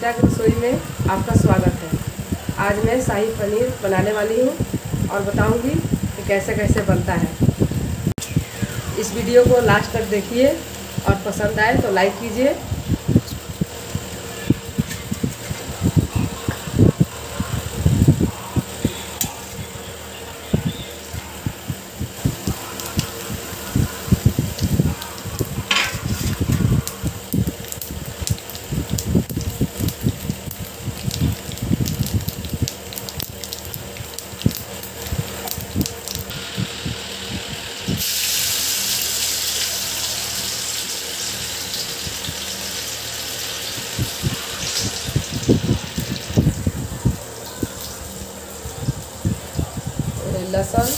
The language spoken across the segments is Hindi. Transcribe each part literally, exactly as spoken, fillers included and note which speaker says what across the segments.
Speaker 1: सुनीता की रसोई में आपका स्वागत है। आज मैं शाही पनीर बनाने वाली हूँ और बताऊँगी कि कैसे कैसे बनता है। इस वीडियो को लास्ट तक देखिए और पसंद आए तो लाइक कीजिए। लहसुन,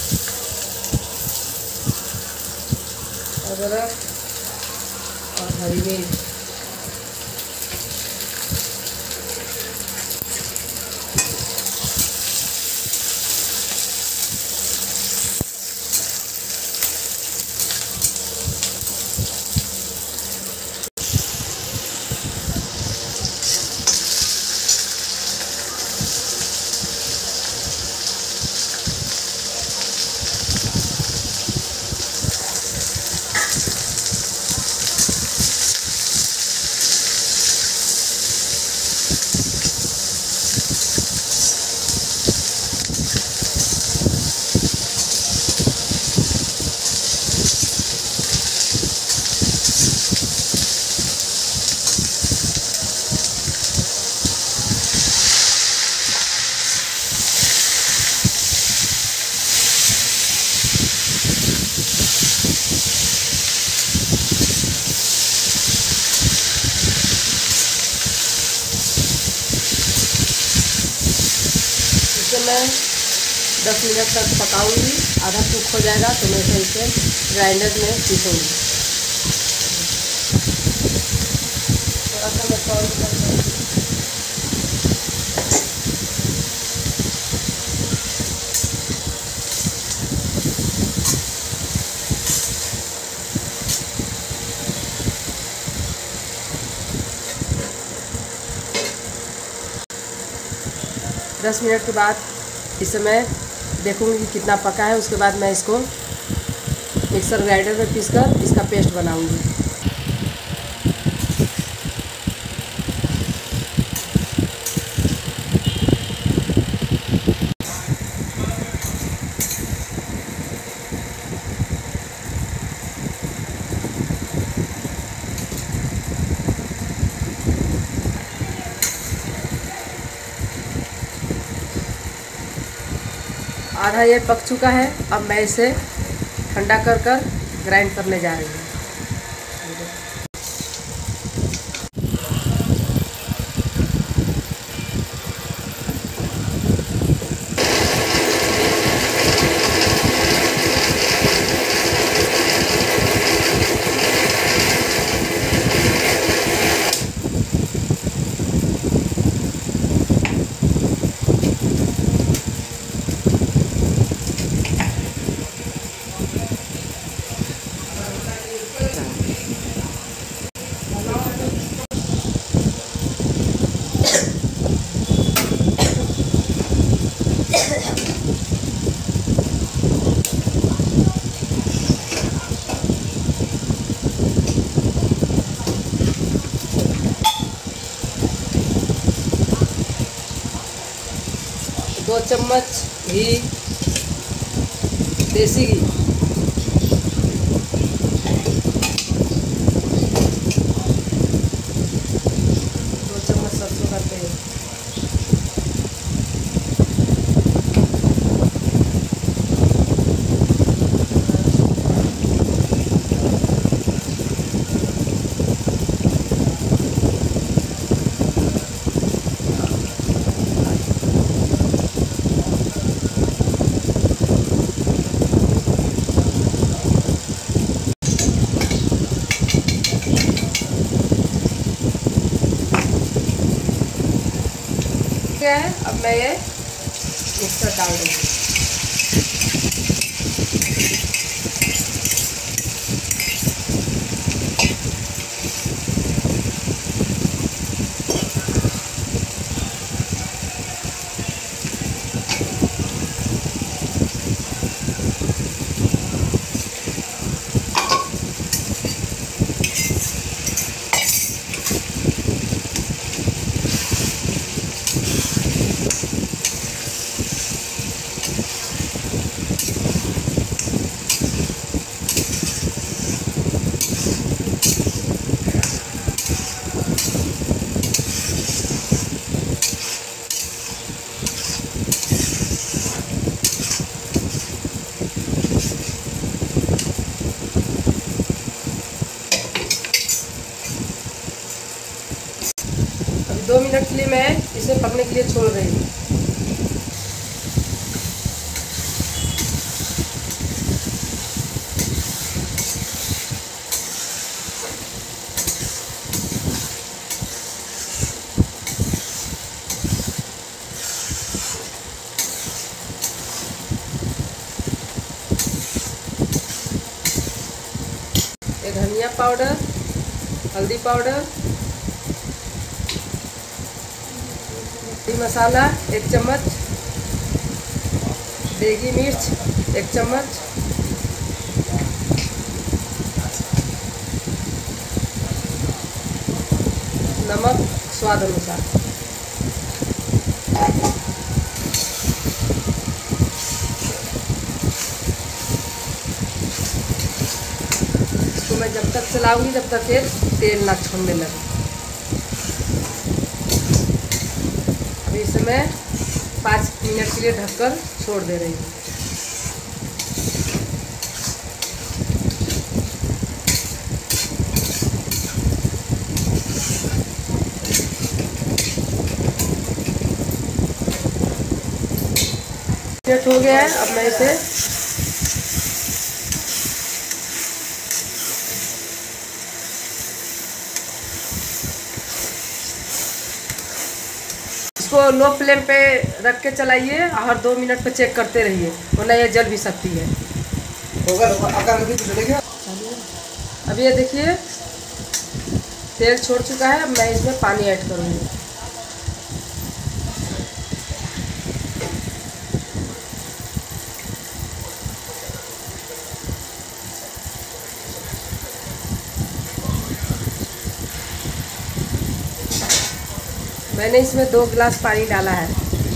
Speaker 1: अदरक और हरी मिर्च, मैं दस मिनट तक पकाऊंगी। आधा कुक हो जाएगा तो मैं इसे इसे ग्राइंडर में पीसूँगी। थोड़ा सा मैं सॉल्ट कर दूँगी। दस मिनट के बाद इसे मैं देखूंगी कि कितना पका है। उसके बाद मैं इसको मिक्सर ग्राइंडर में पीसकर इसका पेस्ट बनाऊंगी। आधा ये पक चुका है। अब मैं इसे ठंडा कर कर ग्राइंड करने जा रही हूँ। दो चम्मच घी, देसी घी, दो चम्मच सरसों का तेल, है। अब मैं ये मिक्सर डाल दूँगी। दो मिनट के लिए मैं इसे पकने के लिए छोड़ रही हूँ। ये धनिया पाउडर, हल्दी पाउडर, मसाला एक चम्मच, देगी मिर्च एक चम्मच, नमक स्वाद अनुसार। इसको मैं जब तक चलाऊंगी जब तक ये तेल ना छोड़ने लगे। अभी इसे मैं पाँच मिनट के लिए ढककर छोड़ दे रही हूँ। मिनट हो गया है, अब मैं इसे इसको लो फ्लेम पे रख के चलाइए और हर दो मिनट पे चेक करते रहिए, वरना ये जल भी सकती है। अब ये देखिए तेल छोड़ चुका है। अब मैं इसमें पानी ऐड करूँगी। मैंने इसमें दो गिलास पानी डाला है।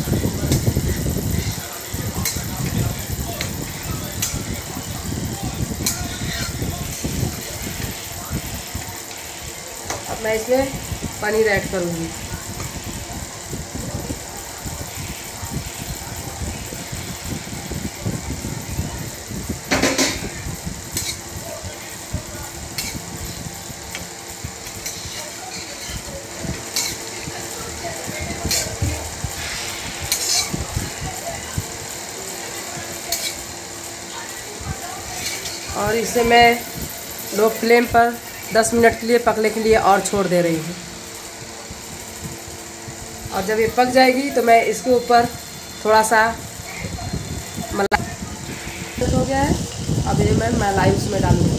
Speaker 1: अब मैं इसमें पनीर ऐड करूँगी। और इसे मैं लो फ्लेम पर दस मिनट के लिए पकने के लिए और छोड़ दे रही हूँ। और जब ये पक जाएगी तो मैं इसके ऊपर थोड़ा सा मलाई हो गया है। अब ये मैं मलाई उसमें डालूँगी।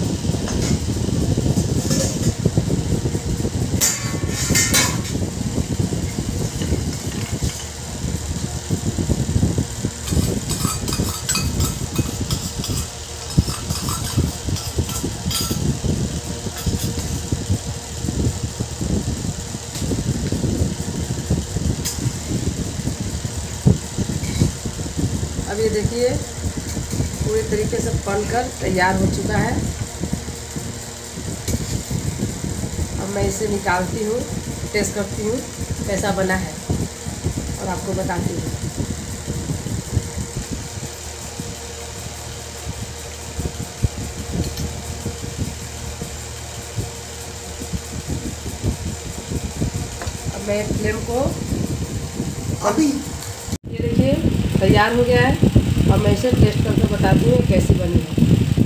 Speaker 1: अब ये देखिए पूरी तरीके से बनकर तैयार हो चुका है। अब मैं इसे निकालती हूँ, टेस्ट करती हूँ कैसा बना है और आपको बताती हूँ। अब मैं फ्लेम को
Speaker 2: अभी
Speaker 1: ये देखिए तैयार हो गया है। और मैं इसे टेस्ट करके बताती हूँ कैसी बनी है।